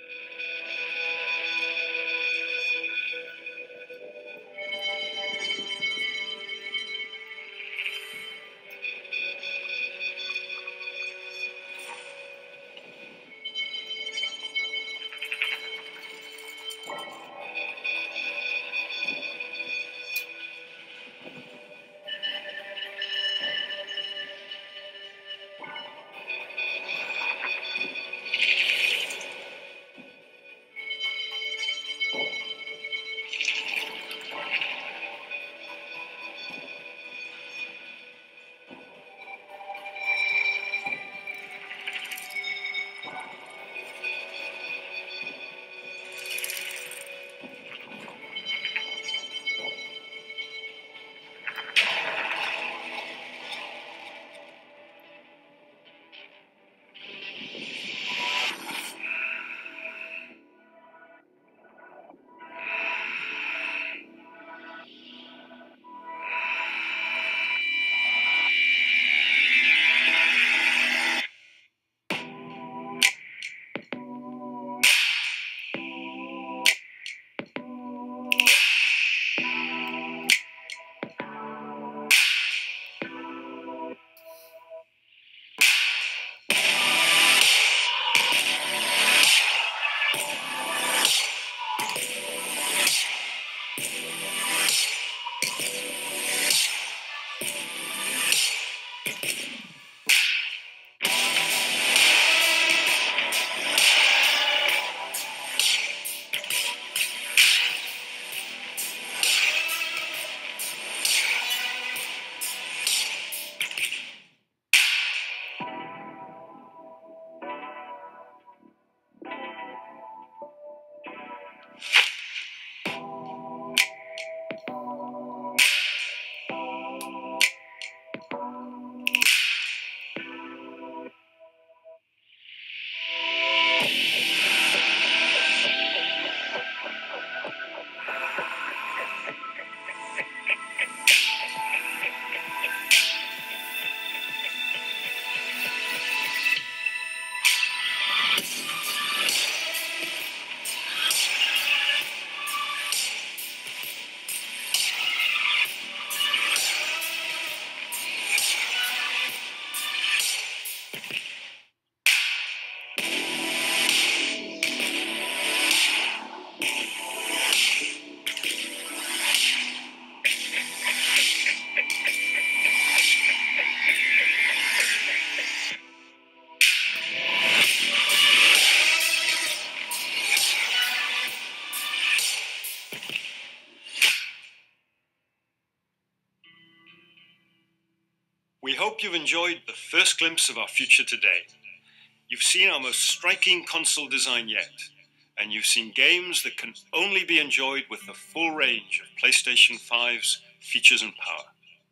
We hope you've enjoyed the first glimpse of our future today. You've seen our most striking console design yet, and you've seen games that can only be enjoyed with the full range of PlayStation 5's features and power.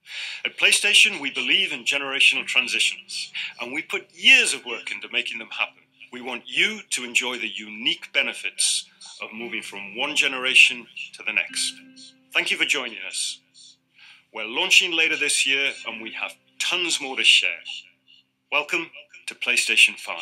At PlayStation, we believe in generational transitions, and we put years of work into making them happen. We want you to enjoy the unique benefits of moving from one generation to the next. Thank you for joining us. We're launching later this year, and we have tons more to share. Welcome to PlayStation 5.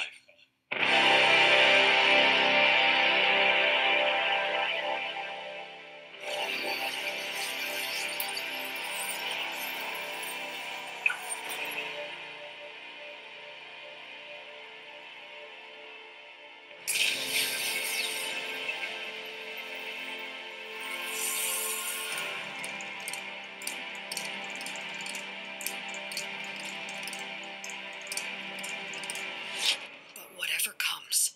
But whatever comes,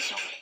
Sony.